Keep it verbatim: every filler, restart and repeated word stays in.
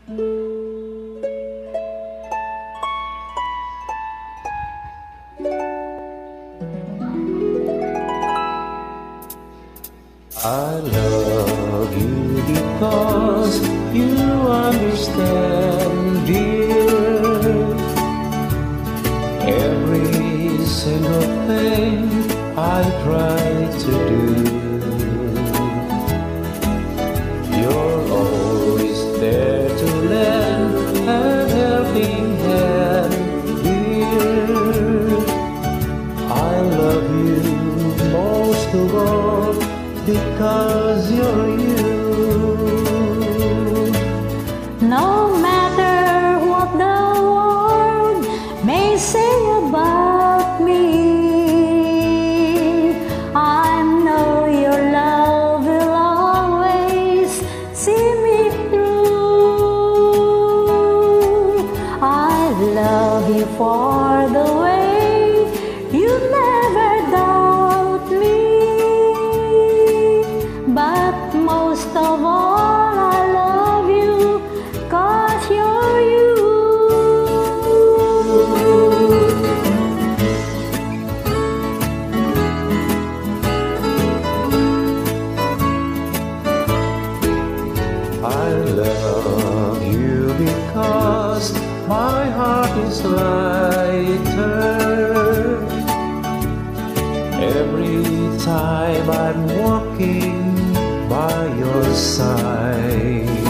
I love you because you understand, dear, every single thing I try to do. You're always there to lend a helping hand, dear. I love you most of all because you're you. No matter what the world may say about me, I know your love will always see me through. I love you for the way you never doubt me. But most of all, I love you 'cause you're you. I love you because my heart is lighter every time I'm walking by your side.